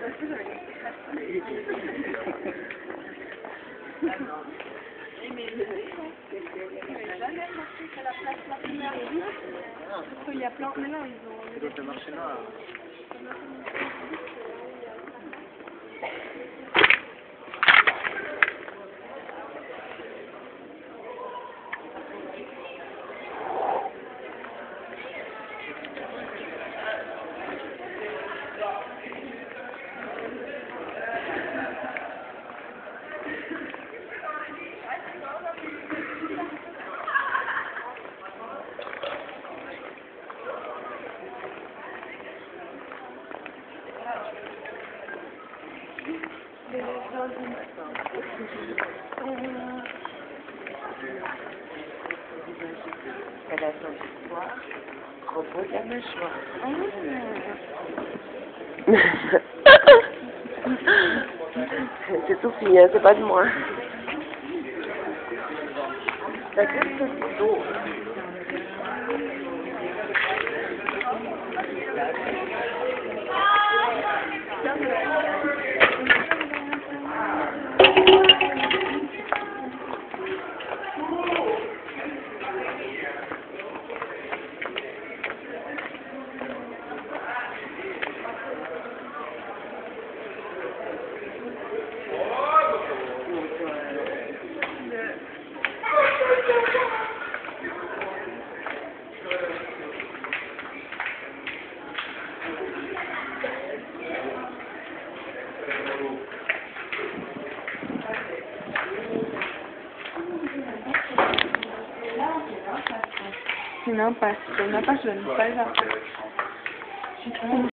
Il y a plein, mais là ils ont... Le marché noir. Elle a son histoire, repos de la mâchoire. C'est Sophie, hein, c'est pas de moi. La tête de dos. Non, pas, je ne pas là.